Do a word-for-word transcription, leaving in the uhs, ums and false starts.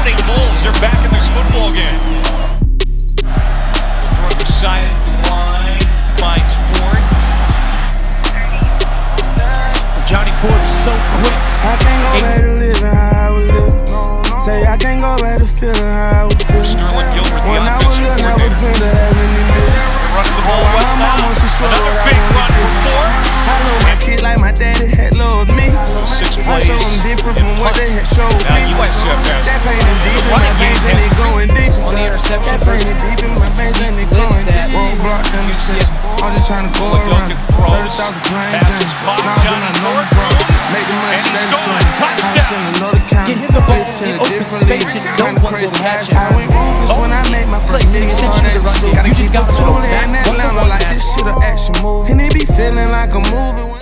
Pounding Bulls, they're back in this football game. The throw to sideline, finds Ford. Johnny Ford is so quick. I can't go back to living how I was living. Say I can't go back to feeling how I was feeling. Sterling Gilbert, the when I was little, never dreamed of having any millions. Running the ball well now. Another big run for Ford. I love my kids like my daddy had loved me. Six I plays. show them different from what they had showed Now me. U S C F has That pain is deep in my veins and it going deep. That pain is deep in my veins and it going deep. Roadblock intersection. I'm just trying to go around. thirty thousand plain Jane. Now I'm doing another bro. Make the money steady swing. I send another count. Get him the ball in open space and don't want to catch I went ruthless when I made my first million. Gotta keep the tool in Atlanta like this shit a action move. And they be feeling like a movie.